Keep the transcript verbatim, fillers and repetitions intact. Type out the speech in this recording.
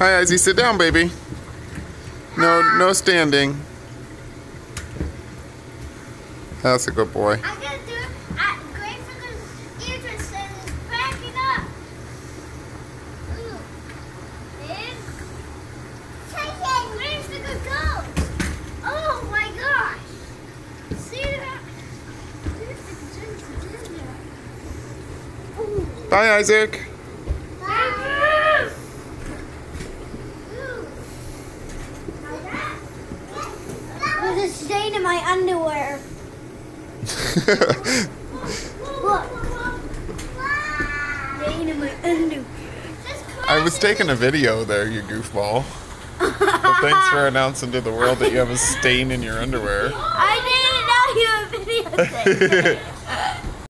Hi, Izzy. Sit down, baby. No, no standing. That's a good boy. I'm gonna do it. I'm going for the eardrums and it's cracking up. Ooh. This. Where's the good go? Oh my gosh. See that? Ooh. Bye, Isaac. There's a stain in my underwear. Look. Stain in my underwear. I was taking a video there, you goofball. But thanks for announcing to the world that you have a stain in your underwear. I didn't know you were videotaping.